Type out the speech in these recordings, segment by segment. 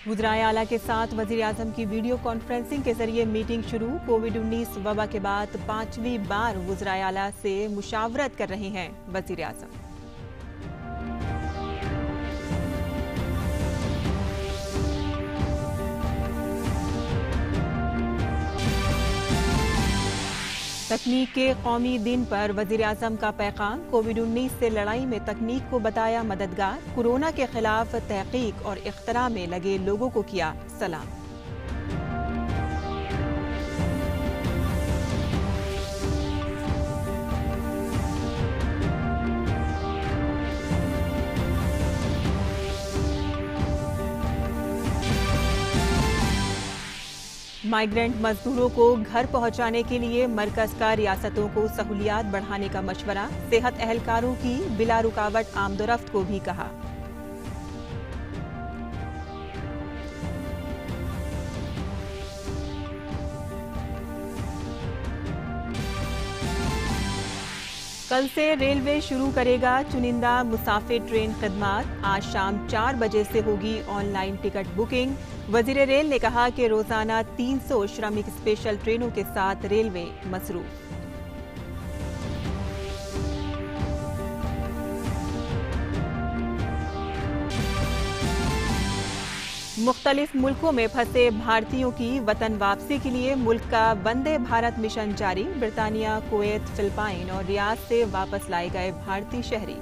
वज़ीर आला के साथ वज़ीर आज़म की वीडियो कॉन्फ्रेंसिंग के जरिए मीटिंग शुरू। कोविड-19 वबा के बाद 5वीं बार वज़ीर आला से मुशावरत कर रहे हैं वज़ीर आज़म। तकनीक के कौमी दिन पर वज़ीर आज़म का पैगाम। कोविड-19 से लड़ाई में तकनीक को बताया मददगार। कोरोना के खिलाफ तहकीक और इख्तरा में लगे लोगों को किया सलाम। माइग्रेंट मजदूरों को घर पहुंचाने के लिए मरकज का रियासतों को सहूलियात बढ़ाने का मशवरा। सेहत एहलकारों की बिला रुकावट आमदोरफ्त को भी कहा। कल से रेलवे शुरू करेगा चुनिंदा मुसाफिर ट्रेन खिदमात। आज शाम 4 बजे से होगी ऑनलाइन टिकट बुकिंग। वजीर रेल ने कहा कि रोजाना 300 श्रमिक स्पेशल ट्रेनों के साथ रेलवे मसरूफ। मुख्तलिफ मुल्कों में फंसे भारतीयों की वतन वापसी के लिए मुल्क का वंदे भारत मिशन जारी। ब्रितानिया, कुवैत, फिलिपाइन और रियाद से वापस लाए गए भारतीय शहरी।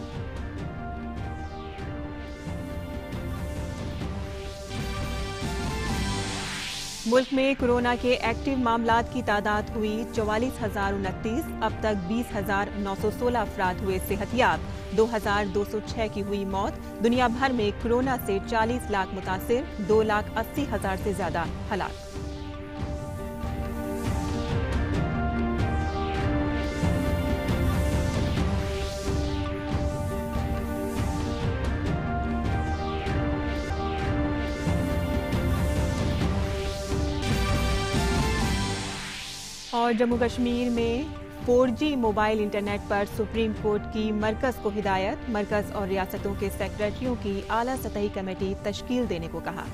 मुल्क में कोरोना के एक्टिव मामलात की तादाद हुई 44,029। अब तक 20,916 अफराद हुए सेहतियाब। 2,206 की हुई मौत। दुनिया भर में कोरोना से 40 लाख मुतासिर। 2,80,000 से ज्यादा हलाक। और जम्मू कश्मीर में 4G मोबाइल इंटरनेट पर सुप्रीम कोर्ट की मरकज को हिदायत। मरकज और रियासतों के सेक्रेटरियों की आला सतही कमेटी तश्कील देने को कहा।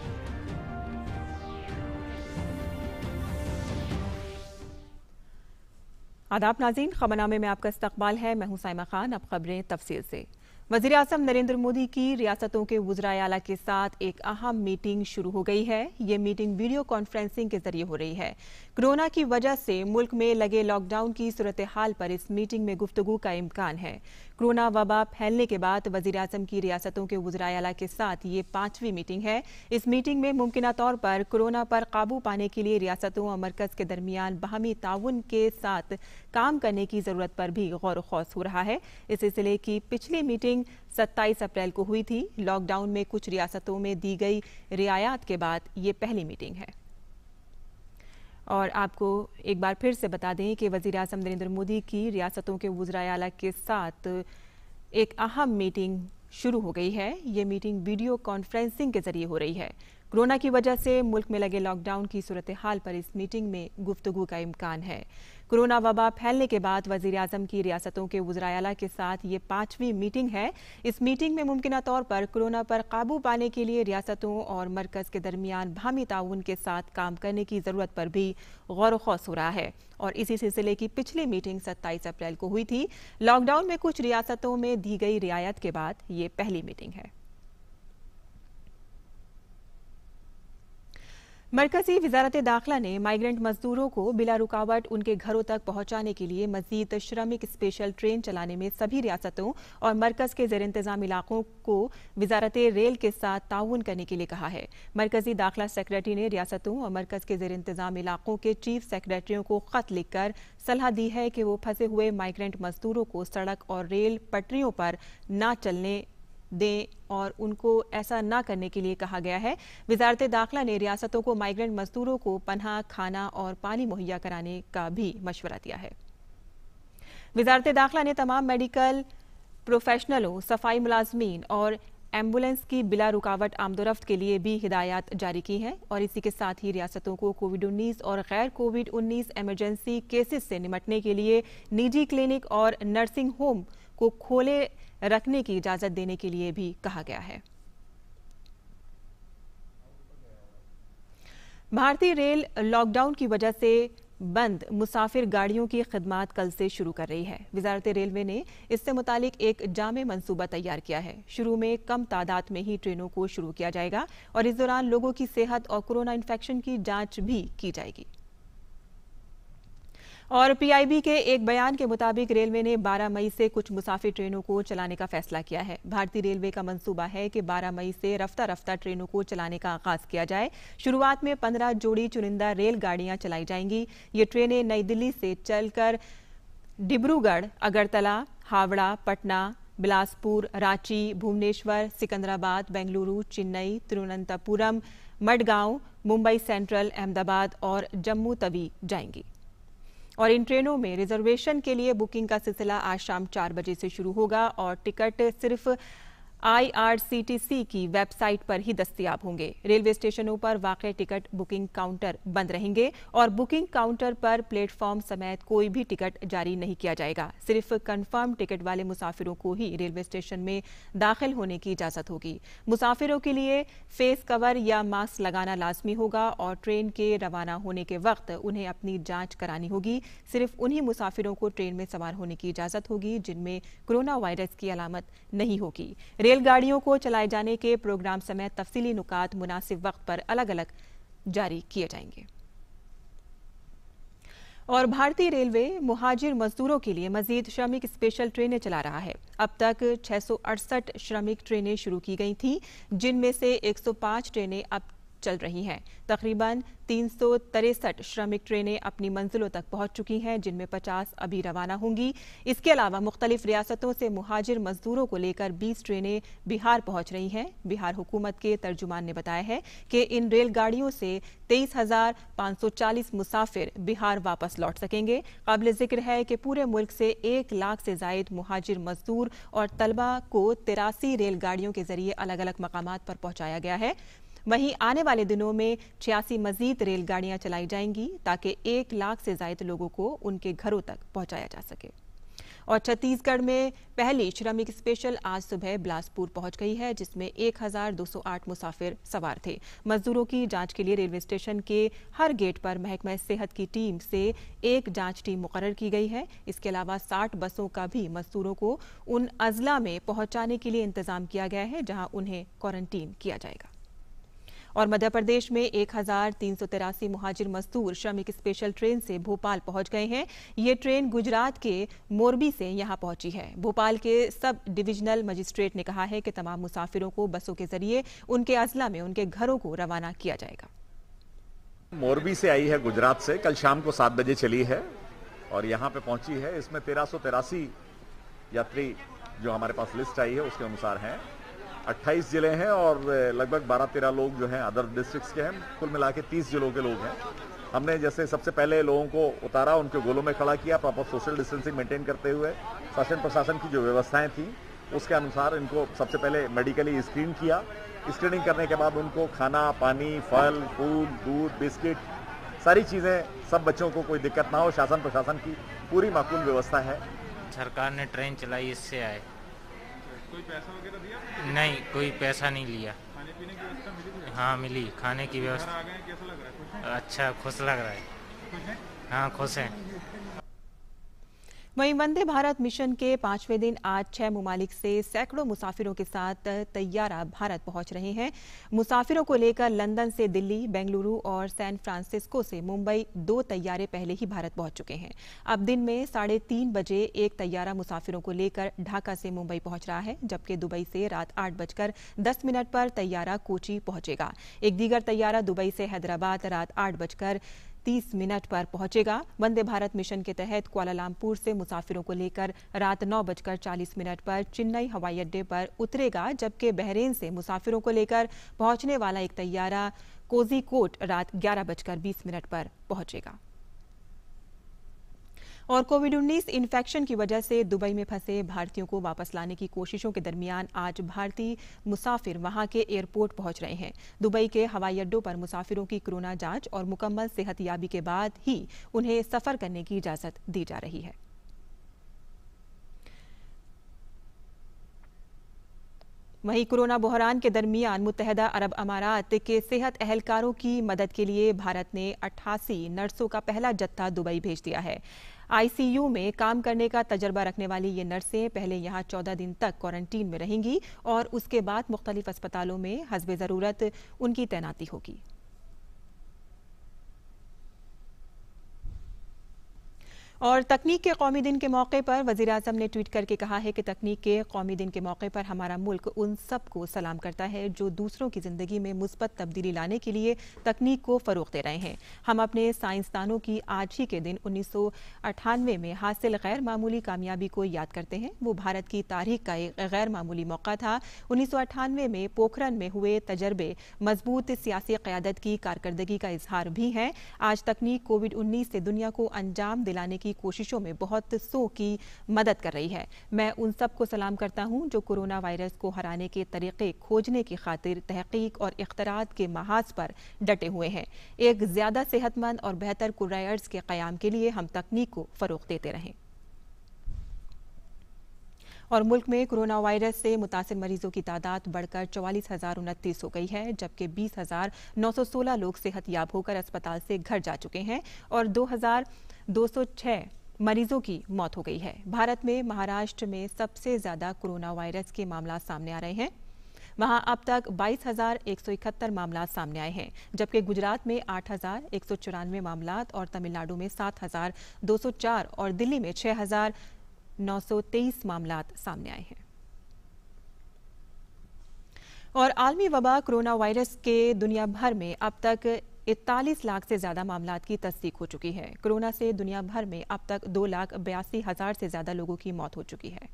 आदाब नाज़रीन, खबरनामे में आपका इस्तकबाल है। मैं हूं साइमा खान। अब खबरें तफसील से। वज़ीर आज़म नरेंद्र मोदी की रियासतों के वज़ीर आला के साथ एक अहम मीटिंग शुरू हो गई है। ये मीटिंग वीडियो कॉन्फ्रेंसिंग के जरिए हो रही है। कोरोना की वजह से मुल्क में लगे लॉकडाउन की सूरत हाल पर इस मीटिंग में गुफ्तगू का इम्कान है। कोरोना वबा फैलने के बाद वज़ीर आज़म की रियासतों के वज़ीर आला के साथ ये 5वीं मीटिंग है। इस मीटिंग में मुमकिना तौर पर कोरोना पर काबू पाने के लिए रियासतों और मरकज के दरमियान बाहमी ताउन के साथ काम करने की जरूरत पर भी गौर खौस हो रहा है। इस सिलसिले की पिछली मीटिंग 27 अप्रैल को हुई थी। लॉकडाउन में कुछ रियासतों में दी गई रियायत के बाद ये पहली मीटिंग है। और आपको एक बार फिर से बता दें कि वज़ीर आज़म नरेंद्र मोदी की रियासतों के वज़ीर आला के साथ एक अहम मीटिंग शुरू हो गई है। ये मीटिंग वीडियो कॉन्फ्रेंसिंग के जरिए हो रही है। कोरोना की वजह से मुल्क में लगे लॉकडाउन की सूरत हाल पर इस मीटिंग में गुफ्तगू का इम्कान है। कोरोना वबा फैलने के बाद वज़ीर आज़म की रियासतों के वज़ीर आला के साथ ये 5वीं मीटिंग है। इस मीटिंग में मुमकिना तौर पर कोरोना पर काबू पाने के लिए रियासतों और मरकज के दरमियान बाहमी ताउन के साथ काम करने की जरूरत पर भी गौर खौस हो रहा है। और इसी सिलसिले की पिछली मीटिंग 27 अप्रैल को हुई थी। लॉकडाउन में कुछ रियासतों में दी गई रियायत के बाद ये पहली मीटिंग है। मरकजी वजारत दाखिला ने माइग्रेंट मजदूरों को बिला रुकावट उनके घरों तक पहुंचाने के लिए मजीद श्रमिक स्पेशल ट्रेन चलाने में सभी रियासतों और मरकज के जेर इंतजाम इलाकों को वजारत रेल के साथ ताउन करने के लिए कहा है। मरकजी दाखिला सेक्रेटरी ने रियासतों और मरकज के जेर इंतजाम इलाकों के चीफ सेक्रेटरियों को खत लिखकर सलाह दी है कि वो फंसे हुए माइग्रेंट मजदूरों को सड़क और रेल पटरियों पर न चलने दें और उनको ऐसा ना करने के लिए कहा गया है। वजारत दाखिला ने रियासतों को माइग्रेंट मजदूरों को पनाह, खाना और पानी मुहैया कराने का भी मशवरा दिया है। वजारत दाखिला ने तमाम मेडिकल प्रोफेशनलों, सफाई मुलाजमीन और एम्बुलेंस की बिला रुकावट आमदोरफ्त के लिए भी हिदायत जारी की हैं। और इसी के साथ ही रियासतों को कोविड-19 और गैर कोविड-19 इमरजेंसी केसेस से निपटने के लिए निजी क्लिनिक और नर्सिंग होम को खोले रखने की इजाजत देने के लिए भी कहा गया है। भारतीय रेल लॉकडाउन की वजह से बंद मुसाफिर गाड़ियों की खिदमत कल से शुरू कर रही है। वजारत रेलवे ने इससे मुतालिक एक जामे मंसूबा तैयार किया है। शुरू में कम तादाद में ही ट्रेनों को शुरू किया जाएगा और इस दौरान लोगों की सेहत और कोरोना इन्फेक्शन की जांच भी की जाएगी। और पीआईबी के एक बयान के मुताबिक रेलवे ने 12 मई से कुछ मुसाफिर ट्रेनों को चलाने का फैसला किया है। भारतीय रेलवे का मंसूबा है कि 12 मई से रफ्ता रफ्ता ट्रेनों को चलाने का आगाज किया जाए। शुरुआत में 15 जोड़ी चुनिंदा रेलगाड़ियां चलाई जाएंगी। ये ट्रेनें नई दिल्ली से चलकर डिब्रूगढ़, अगरतला, हावड़ा, पटना, बिलासपुर, रांची, भुवनेश्वर, सिकंदराबाद, बेंगलुरु, चेन्नई, तिरुवनंतपुरम, मडगांव, मुंबई सेंट्रल, अहमदाबाद और जम्मू तवी जाएंगी। और इन ट्रेनों में रिजर्वेशन के लिए बुकिंग का सिलसिला आज शाम 4 बजे से शुरू होगा और टिकट सिर्फ IRCTC की वेबसाइट पर ही दस्तयाब होंगे। रेलवे स्टेशनों पर वाक़ई टिकट बुकिंग काउंटर बंद रहेंगे और बुकिंग काउंटर पर प्लेटफॉर्म समेत कोई भी टिकट जारी नहीं किया जाएगा। सिर्फ कंफर्म टिकट वाले मुसाफिरों को ही रेलवे स्टेशन में दाखिल होने की इजाजत होगी। मुसाफिरों के लिए फेस कवर या मास्क लगाना लाजमी होगा और ट्रेन के रवाना होने के वक्त उन्हें अपनी जांच करानी होगी। सिर्फ उन्हीं मुसाफिरों को ट्रेन में सवार होने की इजाजत होगी जिनमें कोरोना वायरस की अलामत नहीं होगी। रेलगाड़ियों को चलाए जाने के प्रोग्राम समेत तफसीली नुकात मुनासिब वक्त पर अलग अलग जारी किए जाएंगे। और भारतीय रेलवे मुहाजिर मजदूरों के लिए मजीद श्रमिक स्पेशल ट्रेनें चला रहा है। अब तक 668 श्रमिक ट्रेनें शुरू की गई थीं, जिनमें से 105 ट्रेनें अब चल रही हैं। तकरीबन 363 श्रमिक ट्रेनें अपनी मंजिलों तक पहुंच चुकी हैं, जिनमें 50 अभी रवाना होंगी। इसके अलावा मुख्तलिफ रियासतों से मुहाजिर मजदूरों को लेकर 20 ट्रेनें बिहार पहुंच रही हैं। बिहार हुकूमत के तर्जुमान ने बताया है कि इन रेलगाड़ियों से 23,540 मुसाफिर बिहार वापस लौट सकेंगे। काबिल जिक्र है कि पूरे मुल्क से 1 लाख से जायद मुहाजिर मजदूर और तलबा को 83 रेलगाड़ियों के जरिए अलग अलग मकामात पर पहुंचाया गया है। वहीं आने वाले दिनों में 86 मजीद रेलगाड़ियां चलाई जाएंगी ताकि 1 लाख से ज्यादा लोगों को उनके घरों तक पहुंचाया जा सके। और छत्तीसगढ़ में पहली श्रमिक स्पेशल आज सुबह बिलासपुर पहुंच गई है, जिसमें 1208 मुसाफिर सवार थे। मजदूरों की जांच के लिए रेलवे स्टेशन के हर गेट पर महकमा सेहत की टीम से एक जांच टीम मुकर्रर की गई है। इसके अलावा 60 बसों का भी मजदूरों को उन अजला में पहुंचाने के लिए इंतजाम किया गया है जहां उन्हें क्वारंटीन किया जाएगा। और मध्य प्रदेश में 1383 मुहाजिर मजदूर श्रमिक स्पेशल ट्रेन से भोपाल पहुंच गए हैं। ये ट्रेन गुजरात के मोरबी से यहां पहुंची है। भोपाल के सब डिविजनल मजिस्ट्रेट ने कहा है कि तमाम मुसाफिरों को बसों के जरिए उनके अजला में उनके घरों को रवाना किया जाएगा। मोरबी से आई है गुजरात से, कल शाम को 7 बजे चली है और यहाँ पे पहुंची है। इसमें 1383 यात्री जो हमारे पास लिस्ट आई है उसके अनुसार हैं। 28 जिले हैं और लगभग 12-13 लोग जो हैं अदर डिस्ट्रिक्ट्स के हैं। कुल मिला के 30 जिलों के लोग हैं। हमने जैसे सबसे पहले लोगों को उतारा, उनके गोलों में खड़ा किया, प्रॉपर सोशल डिस्टेंसिंग मेंटेन करते हुए शासन प्रशासन की जो व्यवस्थाएं थी उसके अनुसार इनको सबसे पहले मेडिकली स्क्रीन किया। स्क्रीनिंग करने के बाद उनको खाना, पानी, फल, फूल, दूध, बिस्किट, सारी चीज़ें, सब बच्चों को कोई दिक्कत ना हो, शासन प्रशासन की पूरी माकूल व्यवस्था है। सरकार ने ट्रेन चलाई, इससे आए। कोई पैसा वगैरह दिया? नहीं, कोई पैसा नहीं लिया। खाने पीने की व्यवस्था मिली? हाँ मिली, खाने की घर व्यवस्था। आ गए, कैसा लग रहा है? खुश हैं? अच्छा, खुश लग रहा है। खुश हैं? हाँ खुश हैं। वहीं वंदे भारत मिशन के 5वें दिन आज 6 मुमालिक से सैकड़ों मुसाफिरों के साथ तैयारा भारत पहुंच रहे हैं। मुसाफिरों को लेकर लंदन से दिल्ली, बेंगलुरु और सैन फ्रांसिस्को से मुंबई 2 तैयारे पहले ही भारत पहुंच चुके हैं। अब दिन में 3:30 बजे एक तैयारा मुसाफिरों को लेकर ढाका से मुंबई पहुंच रहा है, जबकि दुबई से रात 8:10 पर तैयारा कोची पहुंचेगा। एक दीगर तैयारा दुबई से हैदराबाद रात 8:30 पर पहुंचेगा। वंदे भारत मिशन के तहत कुआलालंपुर से मुसाफिरों को लेकर रात 9:40 पर चेन्नई हवाई अड्डे पर उतरेगा, जबकि बहरीन से मुसाफिरों को लेकर पहुंचने वाला एक तैयारा कोझीकोड रात 11:20 पर पहुंचेगा। और कोविड-19 इन्फेक्शन की वजह से दुबई में फंसे भारतीयों को वापस लाने की कोशिशों के दरमियान आज भारतीय मुसाफिर वहां के एयरपोर्ट पहुंच रहे हैं। दुबई के हवाई अड्डों पर मुसाफिरों की कोरोना जांच और मुकम्मल सेहतयाबी के बाद ही उन्हें सफर करने की इजाजत दी जा रही है। वहीं कोरोना बहरान के दरमियान मुत्तहदा अरब अमारात के सेहत एहलकारों की मदद के लिए भारत ने 88 नर्सों का पहला जत्था दुबई भेज दिया है। आईसीयू में काम करने का तजर्बा रखने वाली ये नर्सें पहले यहां 14 दिन तक क्वारंटीन में रहेंगी और उसके बाद मुख्तलिफ अस्पतालों में हस्बे ज़रूरत उनकी तैनाती होगी। और तकनीक के कौमी दिन के मौके पर वज़ीर आज़म ने ट्वीट करके कहा है कि तकनीक के कौमी दिन के मौके पर हमारा मुल्क उन सब को सलाम करता है जो दूसरों की ज़िंदगी में मुस्बत तब्दीली लाने के लिए तकनीक को फ़रोग़ दे रहे हैं। हम अपने साइंसदानों की आज ही के दिन 1998 में हासिल गैर मामूली कामयाबी को याद करते हैं। वो भारत की तारीख का एक गैर मामूली मौका था। 1998 में पोखरन में हुए तजर्बे मजबूत सियासी क़यादत की कारकर्दगी का इजहार भी है। आज तकनीक कोविड-19 से दुनिया को अंजाम दिलाने की कोशिशों में बहुत सौ की मदद कर रही है। मैं उन सब को सलाम करता हूं जो कोरोना वायरस को हराने के तरीके खोजने की खातिर तहकीक और इख्तरात के महाज पर डटे हुए हैं। एक ज्यादा सेहतमंद और बेहतर कुर्रायर्स के क़याम के लिए हम तकनीक को फरोग़ देते रहें। और मुल्क में कोरोना वायरस से मुतासिर मरीजों की तादाद बढ़कर 44,029 हो गई है, जबकि 20,916 लोग सेहतयाब होकर अस्पताल से घर जा चुके हैं और 2,206 मरीजों की मौत हो गई है। भारत में महाराष्ट्र में सबसे ज्यादा कोरोना वायरस के मामला सामने आ रहे हैं। वहां अब तक 22,171 मामला सामने आए हैं, जबकि गुजरात में 8,194 मामला और तमिलनाडु में 7,204 और दिल्ली में 6,923 मामलात सामने आए हैं। और आलमी वबा कोरोना वायरस के दुनिया भर में अब तक 41 लाख से ज्यादा मामलात की तस्दीक हो चुकी है। कोरोना से दुनिया भर में अब तक 2,82,000 से ज्यादा लोगों की मौत हो चुकी है।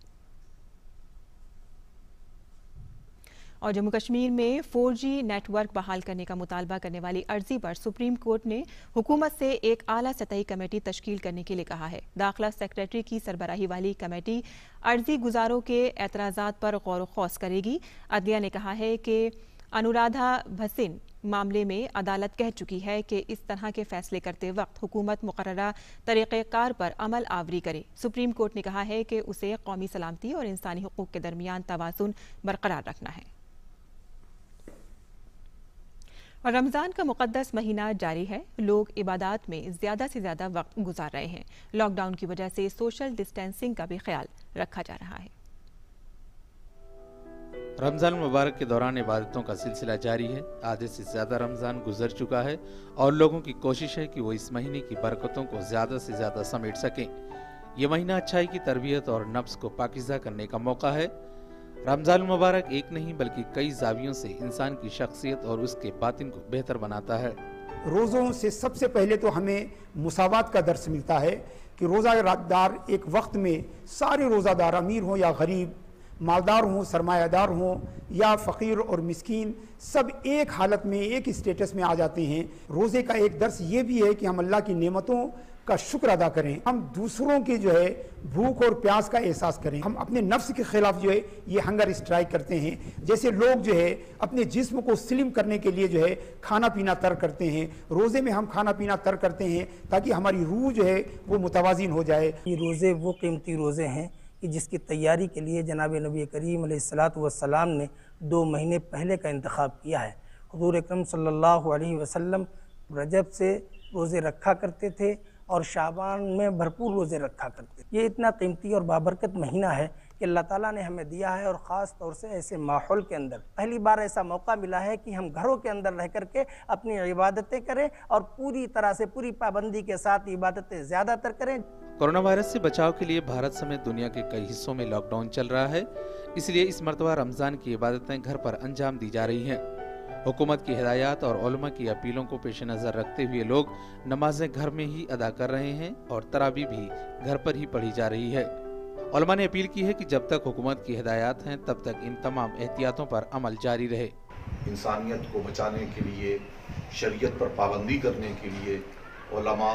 और जम्मू कश्मीर में 4G नेटवर्क बहाल करने का मुतालबा करने वाली अर्जी पर सुप्रीम कोर्ट ने हुकूमत से एक आला सतही कमेटी तश्कील करने के लिए कहा है। दाखिला सेक्रेटरी की सरबराही वाली कमेटी अर्जी गुजारों के एतराज़ात पर गौर खौस करेगी। अदलिया ने कहा है कि अनुराधा भसीन मामले में अदालत कह चुकी है कि इस तरह के फैसले करते वक्त हुकूमत मुकर्ररा तरीक़ेकार पर अमल आवरी करे। सुप्रीम कोर्ट ने कहा है कि उसे कौमी सलामती और इंसानी हुकूक के दरमियान तवाज़ुन बरकरार रखना है। और रमज़ान का मुक़द्दस महीना जारी है। लोग इबादत में ज़्यादा से ज़्यादा वक्त गुजार रहे हैं। लॉकडाउन की वजह से सोशल डिस्टेंसिंग का भी ख्याल रखा जा रहा है। रमज़ान मुबारक के दौरान इबादतों का सिलसिला जारी है। आधे से ज़्यादा रमज़ान गुजर चुका है और लोगों की कोशिश है कि वो इस महीने की बरकतों को ज़्यादा से ज़्यादा समेट सकें। ये महीना अच्छाई की तरबियत और नफ्स को पाकीज़ा करने का मौका है। रमज़ान मुबारक एक नहीं बल्कि कई जावियों से इंसान की शख्सियत और उसके बातिन को बेहतर बनाता है। रोज़ों से सबसे पहले तो हमें मुसावात का दर्स मिलता है कि रोज़ादार एक वक्त में सारे रोज़ादार अमीर हों या गरीब, मालदार हों, सरमायादार हों या फ़कीर और मिस्कीन, सब एक हालत में एक स्टेटस में आ जाते हैं। रोज़े का एक दर्स ये भी है कि हम अल्लाह की नेमतों का शुक्र अदा करें, हम दूसरों की जो है भूख और प्यास का एहसास करें, हम अपने नफ्स के खिलाफ जो है ये हंगर स्ट्राइक करते हैं। जैसे लोग जो है अपने जिस्म को स्लिम करने के लिए जो है खाना पीना तर्क करते हैं, रोज़े में हम खाना पीना तर्क करते हैं ताकि हमारी रूह जो है वो मुतवाज़िन हो जाए। ये रोज़े वो कीमती रोज़े हैं कि जिसकी तैयारी के लिए जनाब नबी करीम अलैहिस्सलातु वस्सलाम ने 2 महीने पहले का इंतखाब किया है। हुज़ूर अकरम सल्लल्लाहु अलैहि वसल्लम रजब से रोज़े रखा करते थे और शाबान में भरपूर रोज़े रखा करते। ये इतना कीमती और बाबरकत महीना है कि अल्लाह ताला ने हमें दिया है और ख़ास तौर से ऐसे माहौल के अंदर पहली बार ऐसा मौका मिला है कि हम घरों के अंदर रह करके अपनी इबादतें करें और पूरी तरह से पूरी पाबंदी के साथ इबादतें ज़्यादातर करें। कोरोना वायरस से बचाव के लिए भारत समेत दुनिया के कई हिस्सों में लॉकडाउन चल रहा है, इसलिए इस मरतबा रमज़ान की इबादतें घर पर अंजाम दी जा रही हैं। हुकूमत की हिदायत और उलमा की अपीलों को पेश नज़र रखते हुए लोग नमाजें घर में ही अदा कर रहे हैं और तरावी भी घर पर ही पढ़ी जा रही है। उलमा ने अपील की है कि जब तक हुकूमत की हिदायत हैं तब तक इन तमाम एहतियातों पर अमल जारी रहे। इंसानियत को बचाने के लिए, शरीयत पर पाबंदी करने के लिए उलमा,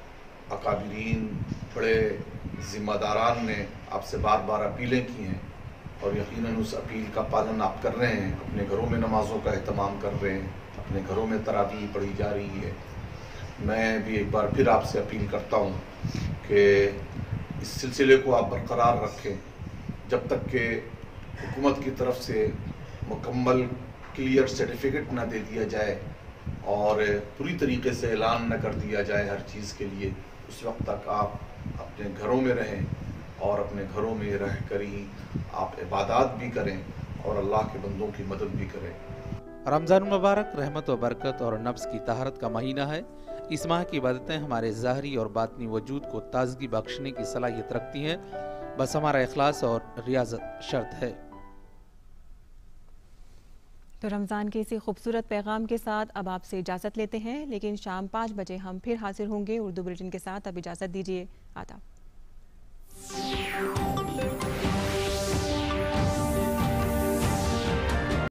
अकाबिरीन, बड़े ज़िम्मेदारान ने आपसे बार बार अपीलें की हैं और यकीनन उस अपील का पालन आप कर रहे हैं। अपने घरों में नमाज़ों का एहतमाम कर रहे हैं, अपने घरों में तरावी पढ़ी जा रही है। मैं भी एक बार फिर आपसे अपील करता हूँ कि इस सिलसिले को आप बरकरार रखें जब तक कि हुकूमत की तरफ से मुकम्मल क्लियर सर्टिफिकेट ना दे दिया जाए और पूरी तरीके से ऐलान न कर दिया जाए हर चीज़ के लिए, उस वक्त तक आप अपने घरों में रहें और अपने घरों में रह कर ही आप इबादत भी करें और अल्लाह के बंदों की मदद भी करें। रमज़ान मुबारक रहमत व बरकत और नफ्स की तहारत का महीना है। इस माह की इबादतें हमारे ज़ाहरी और बातनी वजूद को ताजगी बख्शने की सलाहियत रखती हैं, बस हमारा इखलास और रियाजत शर्त है। तो रमज़ान के इसी खूबसूरत पैगाम के साथ अब आपसे इजाज़त लेते हैं, लेकिन शाम 5 बजे हम फिर हाजिर होंगे उर्दू बुलेटिन के साथ। अब इजाज़त दीजिए, आदाब।